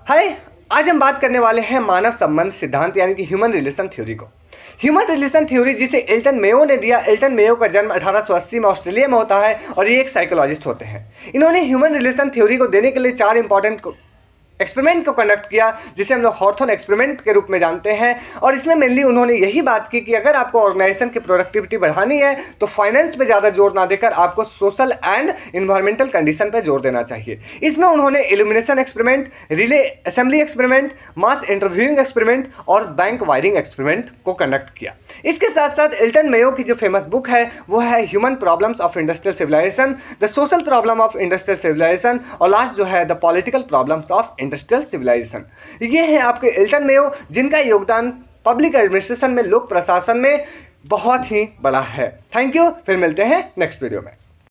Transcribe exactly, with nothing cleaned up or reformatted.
हाय, आज हम बात करने वाले हैं मानव संबंध सिद्धांत यानी कि ह्यूमन रिलेशन थ्योरी को। ह्यूमन रिलेशन थ्योरी जिसे एल्टन मेयो ने दिया। एल्टन मेयो का जन्म अठारह सौ अस्सी में ऑस्ट्रेलिया में होता है और ये एक साइकोलॉजिस्ट होते हैं। इन्होंने ह्यूमन रिलेशन थ्योरी को देने के लिए चार इंपॉर्टेंट एक्सपेरिमेंट को कंडक्ट किया जिसे हम लोग हॉर्थन एक्सपेरिमेंट के रूप में जानते हैं। और इसमें मेनली उन्होंने यही बात की कि अगर आपको ऑर्गेनाइजेशन की प्रोडक्टिविटी बढ़ानी है तो फाइनेंस पे ज़्यादा जोर ना देकर आपको सोशल एंड इन्वायरमेंटल कंडीशन पे जोर देना चाहिए। इसमें उन्होंने illumination experiment, relay assembly experiment, mass interviewing experiment और बैंक वायरिंग एक्सपेरिमेंट को कंडक्ट किया। इसके साथ साथ एल्टन मेयो की जो फेमस बुक है वो है human problems of industrial civilisation, the social problem of industrial civilisation और लास्ट जो है the political problems of industrial civilisation. ये है आपके एल्टन मेयो जिनका योगदान पब्लिक एडमिनिस्ट्रेशन में, लोक प्रशासन में बहुत ही बड़ा है। थैंक यू, फिर मिलते हैं नेक्स्ट वीडियो में।